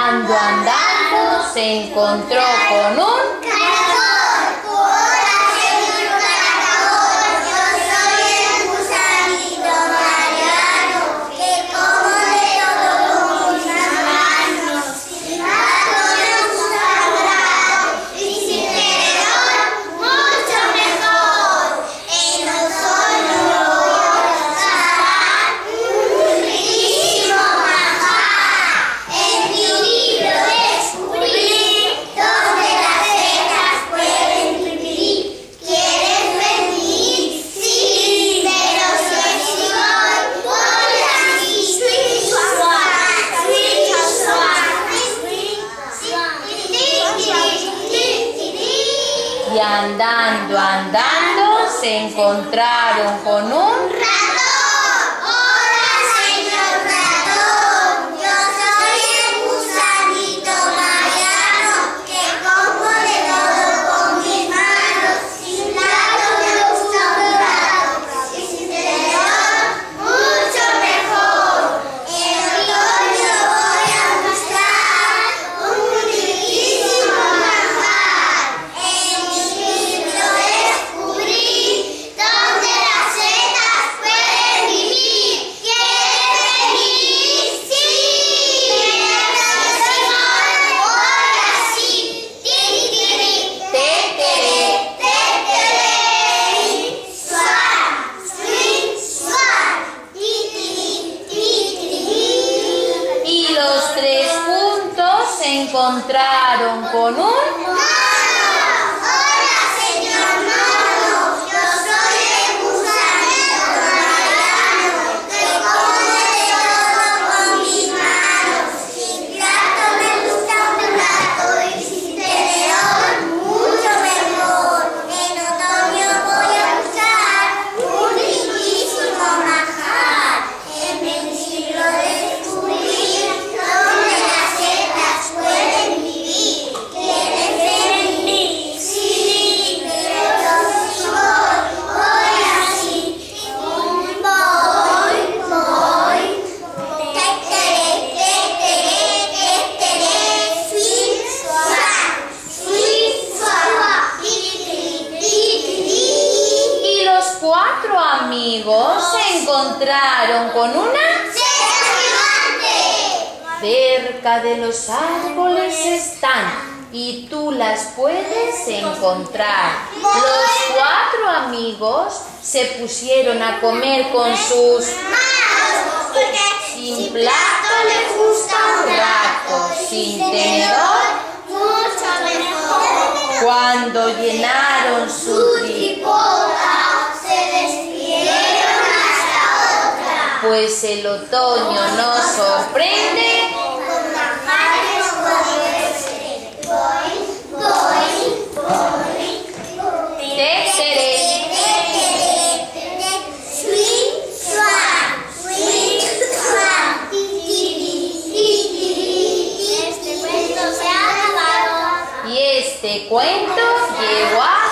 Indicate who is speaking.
Speaker 1: andando, andando, se encontró con un
Speaker 2: caracol. Hola, señor caracol, yo soy el gusanito Mariano, que como de todo con mis manos. Sin gato me gusta volar, y sin tenedor, mucho mejor. En otoño lo voy a buscar, un riquísimo manjar. En mi libro descubrí donde las cejas pueden vivir. ¿Quieres venir? Sí, pero si voy así, swing, swag, swing, swag.
Speaker 1: y andando, andando, se encontraron con un
Speaker 2: ¡Ratón! Hola, señor ratón, yo soy el gusanito Mariano, que como de todo con mis manos. Sin plato me gusta un plato, y sin tenedor, mucho mejor. En otoño voy a buscar un riquísimo manjar. En mi libro descubrí donde las setas pueden vivir. ¿Quieres venir? Sí, pero señor, voy así. Tiri, tiri,
Speaker 1: tetere.
Speaker 2: tetere. Swag, swing, swag. Tiri, tiri.
Speaker 1: Y los tres juntos se encontraron con un
Speaker 2: Hola, señor mono, yo soy el gusanito Mariano, que como de todo con mis manos. Sin plato me gusta un plato, y sin tenedor, mucho mejor. En otoño voy a buscar un riquísimo manjar. En mi libro descubrí donde las setas pueden vivir. ¿Quieres venir? Sí, pero si voy así. Voy. Tetere, swing, swag,
Speaker 1: Y los cuatro amigos se encontraron con una cerca de los árboles están y tú las puedes encontrar. Los cuatro amigos se pusieron a comer con sus sin plato les gusta un rato, sin tenedor.
Speaker 2: mucho mejor.
Speaker 1: Cuando llenaron su
Speaker 2: Tripota, se despidieron hasta otra.
Speaker 1: pues el otoño nos sorprende.
Speaker 2: Con manjares poderse. Voy.
Speaker 1: Tetere.
Speaker 2: Swing, swag, swing, swag. Este cuento se ha acabado.
Speaker 1: Y este cuento llegó a